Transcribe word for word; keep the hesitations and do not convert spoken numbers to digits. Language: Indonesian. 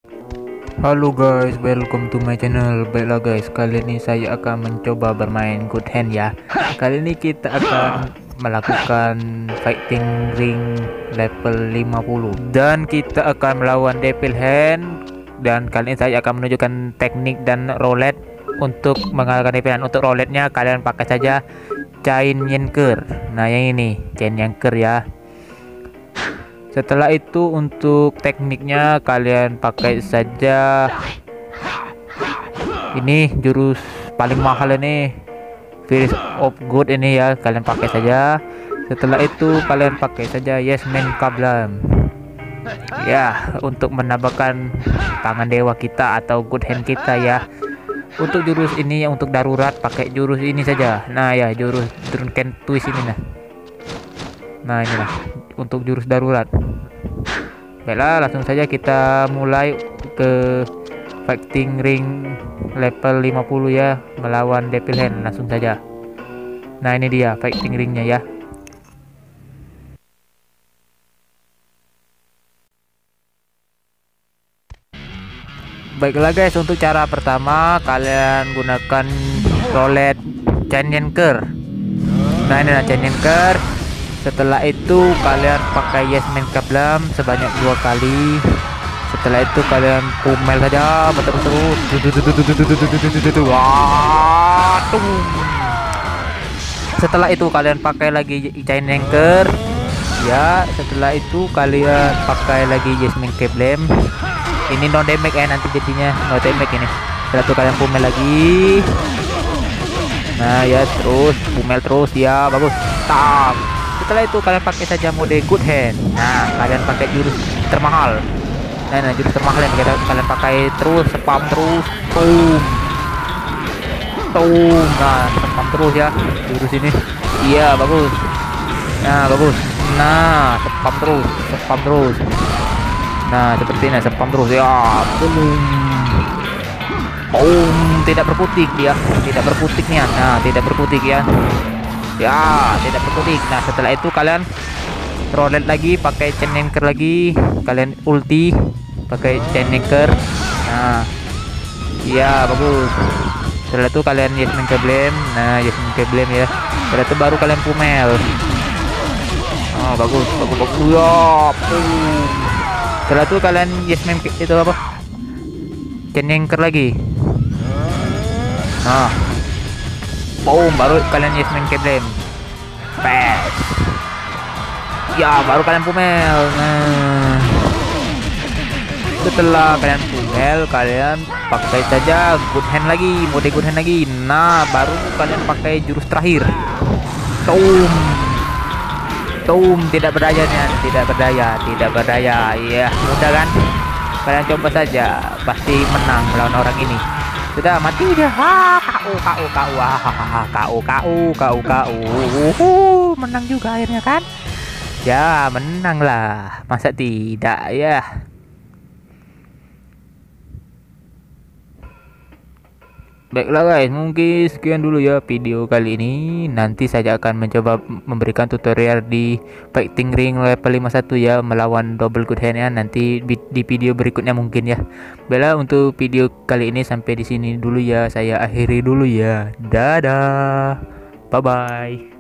Halo guys, welcome to my channel. Baiklah guys, kali ini saya akan mencoba bermain Good Hand ya. Kali ini kita akan melakukan fighting ring level lima puluh dan kita akan melawan Devil Hand. Dan kali ini saya akan menunjukkan teknik dan roulette untuk mengalahkan Devil Hand. Untuk roulette-nya kalian pakai saja Chain Yanker. Nah yang ini Chain Yanker ya. Setelah itu untuk tekniknya kalian pakai saja ini jurus paling mahal ini, Fist of Good ini ya, kalian pakai saja. Setelah itu kalian pakai saja Yasmin Kablam ya, untuk menambahkan tangan dewa kita atau Good Hand kita ya. Untuk jurus ini ya, untuk darurat pakai jurus ini saja. Nah ya, jurus Drunken Twist ini nah. Nah inilah untuk jurus darurat. Baiklah, langsung saja kita mulai ke fighting ring level lima puluh ya, melawan Devil Hand. Langsung saja. Nah ini dia fighting ringnya ya. Baiklah guys, untuk cara pertama kalian gunakan roulette Chain Yanker. Nah ini lah Chain Yanker. Setelah itu kalian pakai Yasmin Kablam sebanyak dua kali. Setelah itu kalian pumel saja terus. Setelah itu kalian pakai lagi Chain Yanker ya. Setelah itu kalian pakai lagi Yasmin Kablam. Ini non damage ya nanti jadinya, no damage ini. Setelah itu kalian pumel lagi. Nah ya, terus pumel terus ya, bagus. Tam. Setelah itu kalian pakai saja mode Good Hand. Nah kalian pakai jurus termahal. Nah, nah jurus termahal yang kita kalian pakai terus, spam terus, boom, boom. Nah spam terus ya jurus ini. Iya bagus. Nah bagus. Nah spam terus, spam terus. Nah seperti ini, spam terus ya. Boom, boom. Tidak berkutik dia, tidak berkutiknya. Nah tidak berkutik ya. Ya tidak berkutik. Nah setelah itu kalian roulette lagi pakai Chain Yanker lagi, kalian ulti pakai Chain Yanker. Nah iya bagus. Setelah itu kalian Yasmin Kablam. Nah Yasmin Kablam ya. Setelah itu baru kalian pumel. Oh bagus bagus bagus ya. Setelah itu kalian Yasmin itu apa, Chain Yanker lagi. Nah boom, baru kalian Yasmin Kablam. Pes. Ya, baru kalian pumel. Nah. Setelah kalian pumel, kalian pakai saja Good Hand lagi, mode Good Hand lagi. Nah, baru kalian pakai jurus terakhir. Boom. Boom, tidak berdaya nih, tidak berdaya, tidak berdaya. Ya, mudah kan? Kalian coba saja, pasti menang melawan orang ini. Sudah mati dia. Ha, KO KO KO. Hahaha, KO KO KO KO. Menang juga akhirnya kan? Ya, menang lah. Masa tidak ya? Baiklah guys, mungkin sekian dulu ya video kali ini. Nanti saya akan mencoba memberikan tutorial di fighting ring level lima puluh satu ya, melawan double Good Hand ya. Nanti di video berikutnya mungkin ya. Baiklah, untuk video kali ini sampai di sini dulu ya. Saya akhiri dulu ya. Dadah. Bye bye.